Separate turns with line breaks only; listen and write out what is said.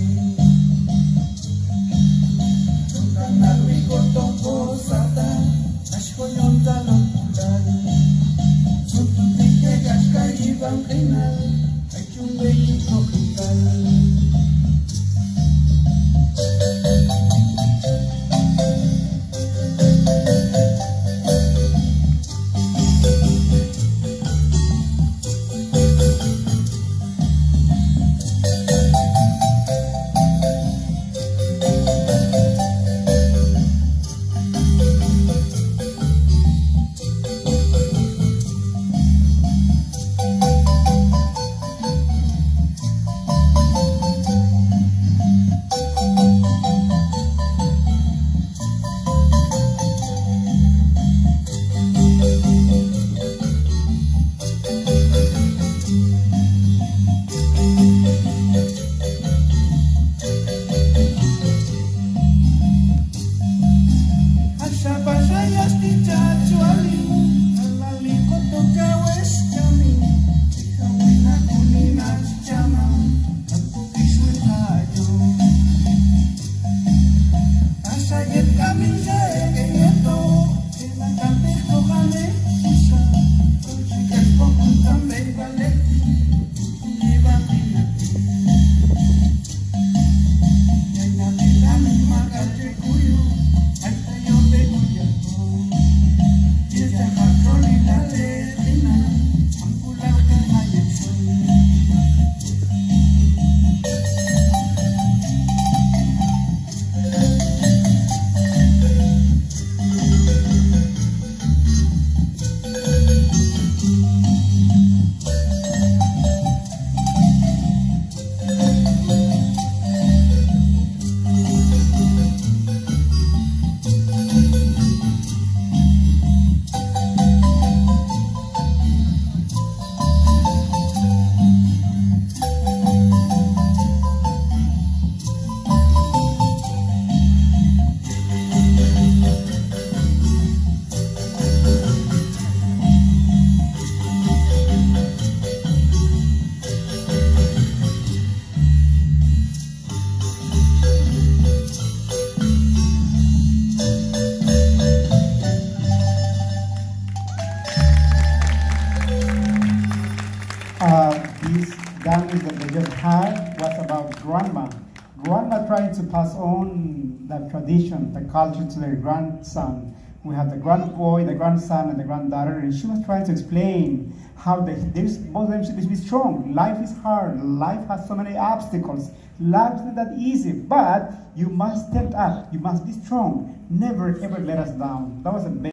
This dance that they just had was about grandma. Grandma trying to pass on the tradition, the culture to their grandson. We have the grandboy, the grandson, and the granddaughter, and she was trying to explain how both of them should be strong. Life is hard. Life has so many obstacles. Life is not that easy, but you must step up. You must be strong. Never, ever let us down. That was a